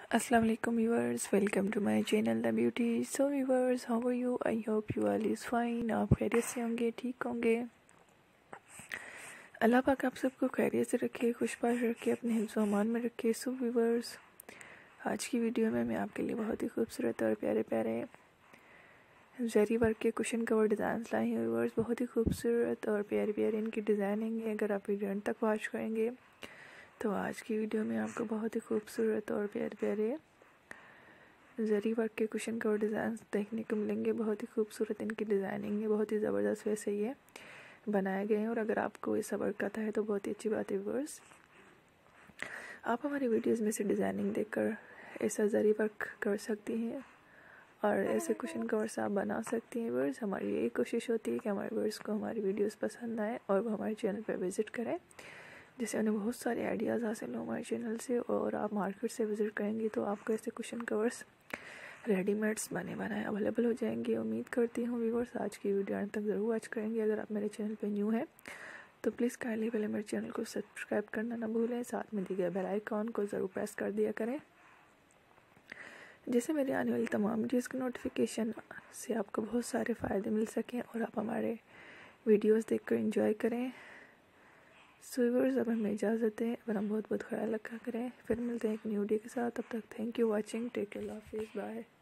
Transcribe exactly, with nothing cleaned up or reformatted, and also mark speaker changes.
Speaker 1: Assalamu alaikum viewers, welcome to my channel The Beauty. So viewers, how are you? I hope you all is fine. आप खैरियत से होंगे, ठीक होंगे। अल्लाह पाक आप सबको खैरियत से रखे, खुशबाश रखे, अपने हिफ्ज़ व अमान में रखे। सो व्यूवर्स, आज की वीडियो में मैं आपके लिए बहुत ही खूबसूरत और प्यारे प्यारे जरी वर्क के कुशन कवर डिज़ाइन लाई हूँ। व्यूवर्स, बहुत ही खूबसूरत और प्यारे प्यारे इनकी डिज़ाइनिंग है। अगर आप वीडियो तक वॉच करेंगे तो आज की वीडियो में आपको बहुत ही खूबसूरत और प्यारे प्यारे जरी वर्क के कुशन कवर डिज़ाइन देखने को मिलेंगे। बहुत ही खूबसूरत इनकी डिज़ाइनिंग है, बहुत ही ज़बरदस्त वैसे ये बनाए गए हैं। और अगर आपको ये सब वर्क आता है तो बहुत ही अच्छी बात है। व्यूअर्स, आप हमारी वीडियोस में से डिज़ाइनिंग देखकर ऐसा जरी वर्क कर सकती हैं और ऐसे कुशन कवर्स आप बना सकती हैं। व्यूअर्स, हमारी यही कोशिश होती है कि हमारे व्यूअर्स को हमारी वीडियोस पसंद आए और वो हमारे चैनल पर विज़िट करें, जिससे उन्हें बहुत सारे आइडियाज़ हासिल हो हमारे चैनल से। और आप मार्केट से विज़िट करेंगी तो आपको ऐसे कुशन कवर्स रेडीमेड्स बने बनाए अवेलेबल हो जाएंगे। उम्मीद करती हूँ व्यूअर्स आज की वीडियो अंत तक ज़रूर वॉच करेंगे। अगर आप मेरे चैनल पे न्यू हैं तो प्लीज़ काइंडली पहले मेरे चैनल को सब्सक्राइब करना ना भूलें, साथ में दिए गए बेल आइकॉन को ज़रूर प्रेस कर दिया करें, जिससे मेरी आने वाली तमाम वीडियोज़ की नोटिफिकेशन से आपको बहुत सारे फ़ायदे मिल सकें और आप हमारे वीडियोज़ देख कर इंजॉय करें। सो व्यूअर्स, अब हमें इजाज़त दें, अपना बहुत बहुत ख्याल रखा करें। फिर मिलते हैं एक न्यू वीडियो के साथ। तब तक thank you watching, take care, अल्लाह हाफिज़, बाय।